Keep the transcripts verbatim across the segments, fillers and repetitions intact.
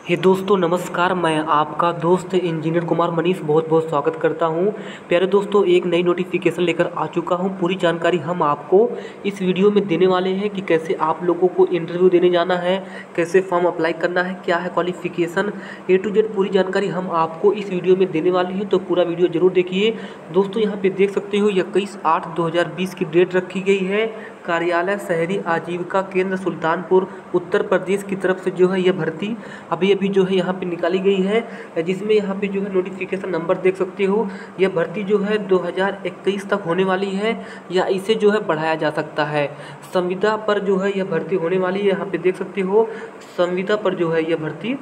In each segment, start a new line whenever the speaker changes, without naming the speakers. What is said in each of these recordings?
हे दोस्तों नमस्कार, मैं आपका दोस्त इंजीनियर कुमार मनीष बहुत बहुत स्वागत करता हूं। प्यारे दोस्तों, एक नई नोटिफिकेशन लेकर आ चुका हूं। पूरी जानकारी हम आपको इस वीडियो में देने वाले हैं कि कैसे आप लोगों को इंटरव्यू देने जाना है, कैसे फॉर्म अप्लाई करना है, क्या है क्वालिफिकेशन, ए टू जेड पूरी जानकारी हम आपको इस वीडियो में देने वाले हैं। तो पूरा वीडियो जरूर देखिए दोस्तों। यहाँ पे देख सकते हो इक्कीस आठ दो हज़ार बीस की डेट रखी गई है। कार्यालय शहरी आजीविका केंद्र सुल्तानपुर उत्तर प्रदेश की तरफ से जो है यह भर्ती अभी अभी जो है यहाँ पे निकाली गई है, जिसमें यहाँ पे जो है नोटिफिकेशन नंबर देख सकते हो। यह भर्ती जो है दो हज़ार इक्कीस तक होने वाली है या इसे जो है बढ़ाया जा सकता है। संविदा पर जो है यह भर्ती होने वाली है। यहाँ पे देख सकते हो संविदा पर जो है यह भर्ती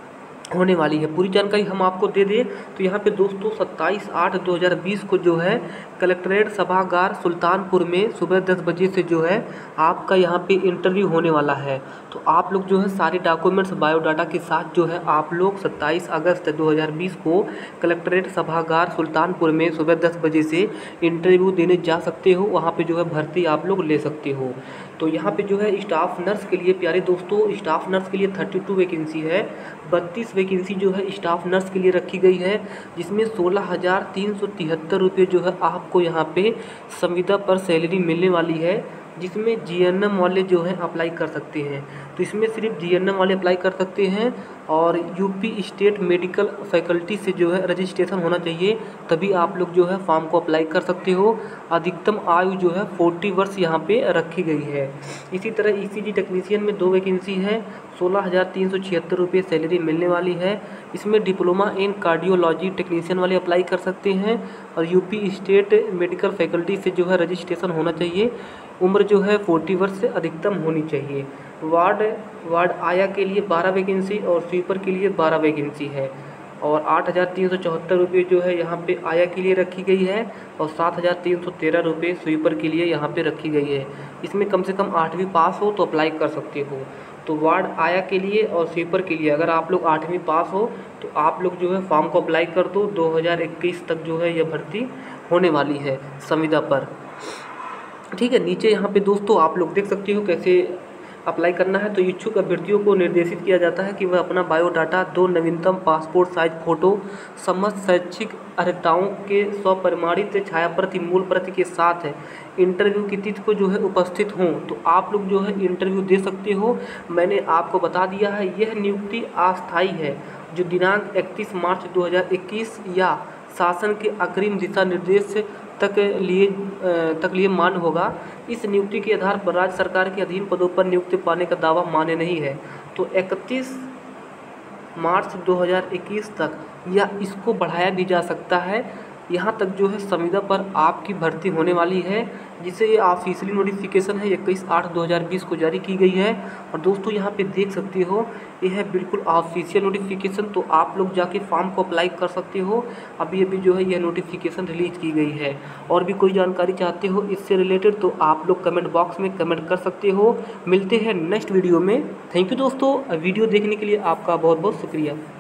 होने वाली है। पूरी जानकारी हम आपको दे दें तो यहाँ पे दोस्तों सत्ताईस आठ दो हज़ार बीस को जो है कलेक्ट्रेट सभागार सुल्तानपुर में सुबह दस बजे से जो है आपका यहाँ पे इंटरव्यू होने वाला है। तो आप लोग जो है सारे डॉक्यूमेंट्स बायोडाटा के साथ जो है आप लोग सत्ताईस अगस्त दो हज़ार बीस को कलेक्ट्रेट सभागार सुल्तानपुर में सुबह दस बजे से इंटरव्यू देने जा सकते हो। वहाँ पर जो है भर्ती आप लोग ले सकते हो। तो यहाँ पे जो है स्टाफ नर्स के लिए प्यारे दोस्तों, स्टाफ नर्स के लिए थर्टी टू वैकेंसी है। बत्तीस वैकेंसी जो है स्टाफ नर्स के लिए रखी गई है, जिसमें सोलह हज़ार तीन सौ तिहत्तर रुपये जो है आपको यहाँ पे संविदा पर सैलरी मिलने वाली है, जिसमें जीएनएम वाले जो हैं अप्लाई कर सकते हैं। तो इसमें सिर्फ जीएनएम वाले अप्लाई कर सकते हैं और यूपी स्टेट मेडिकल फैकल्टी से जो है रजिस्ट्रेशन होना चाहिए, तभी आप लोग जो है फॉर्म को अप्लाई कर सकते हो। अधिकतम आयु जो है चालीस वर्ष यहाँ पे रखी गई है। इसी तरह ईसीजी टेक्नीशियन में दो वैकेंसी है, सोलह हज़ार तीन सौ छिहत्तर रुपये सैलरी मिलने वाली है। इसमें डिप्लोमा इन कार्डियोलॉजी टेक्नीशियन वाले अप्लाई कर सकते हैं और यूपी स्टेट मेडिकल फैकल्टी से जो है रजिस्ट्रेशन होना चाहिए। उम्र जो है चालीस वर्ष से अधिकतम होनी चाहिए। वार्ड वार्ड आया के लिए बारह वैकेंसी और स्वीपर के लिए बारह वैकेंसी है और आठ हज़ार तीन सौ चौहत्तर रुपये जो है यहाँ पे आया के लिए रखी गई है और सात हज़ार तीन सौ तेरह रुपये स्वीपर के लिए यहाँ पे रखी गई है। इसमें कम से कम आठवीं पास हो तो अप्लाई कर सकते हो। तो वार्ड आया के लिए और स्वीपर के लिए अगर आप लोग आठवीं पास हो तो आप लोग जो है फॉर्म को अप्लाई कर दो। दो हज़ार इक्कीस तक जो है यह भर्ती होने वाली है संविदा पर। ठीक है, नीचे यहाँ पे दोस्तों आप लोग देख सकते हो कैसे अप्लाई करना है। तो इच्छुक अभ्यर्थियों को निर्देशित किया जाता है कि वह अपना बायोडाटा, दो नवीनतम पासपोर्ट साइज फ़ोटो, समस्त शैक्षिक अर्हताओं के स्वप्रमाणित छायाप्रति मूल प्रति के साथ है इंटरव्यू की तिथि को जो है उपस्थित हों। तो आप लोग जो है इंटरव्यू दे सकते हो। मैंने आपको बता दिया है, यह नियुक्ति अस्थायी है जो दिनांक इकतीस मार्च दो हज़ार इक्कीस या शासन के अग्रिम दिशा निर्देश तक लिए तक लिए मान्य होगा। इस नियुक्ति के आधार पर राज्य सरकार के अधीन पदों पर नियुक्ति पाने का दावा मान्य नहीं है। तो इकतीस मार्च दो हज़ार इक्कीस तक या इसको बढ़ाया भी जा सकता है, यहाँ तक जो है संविदा पर आपकी भर्ती होने वाली है, जिसे ये ऑफिशियली नोटिफिकेशन है इक्कीस आठ दो हज़ार बीस को जारी की गई है। और दोस्तों यहाँ पे देख सकते हो यह है बिल्कुल ऑफिशियल नोटिफिकेशन। तो आप लोग जाके फॉर्म को अप्लाई कर सकते हो। अभी अभी जो है यह नोटिफिकेशन रिलीज़ की गई है। और भी कोई जानकारी चाहते हो इससे रिलेटेड तो आप लोग कमेंट बॉक्स में कमेंट कर सकते हो। मिलते हैं नेक्स्ट वीडियो में। थैंक यू दोस्तों, वीडियो देखने के लिए आपका बहुत बहुत शुक्रिया।